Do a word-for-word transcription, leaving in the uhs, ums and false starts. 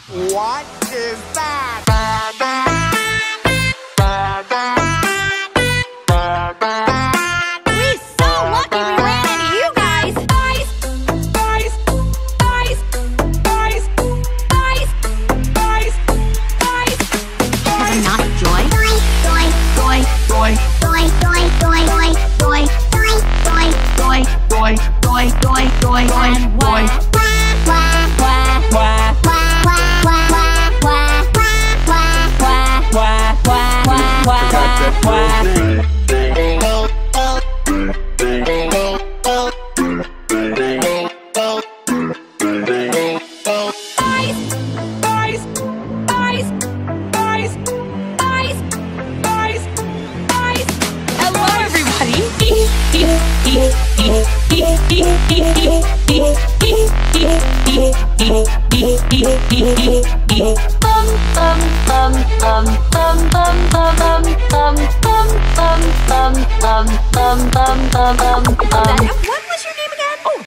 What is that? We're so lucky we ran into you guys! Guys! Guys! Guys! Guys! Guys! Guys! Guys! Was it not joy? Joy! Joy! Joy! Joy! Joy! Joy! Joy! Joy! Joy! Joy! Joy! Joy! Joy! Joy! Joy! Joy! Joy! Hello, everybody. Bum bum bum bum bum bum bum bum bum bum bum bum bum bum bum bum bum.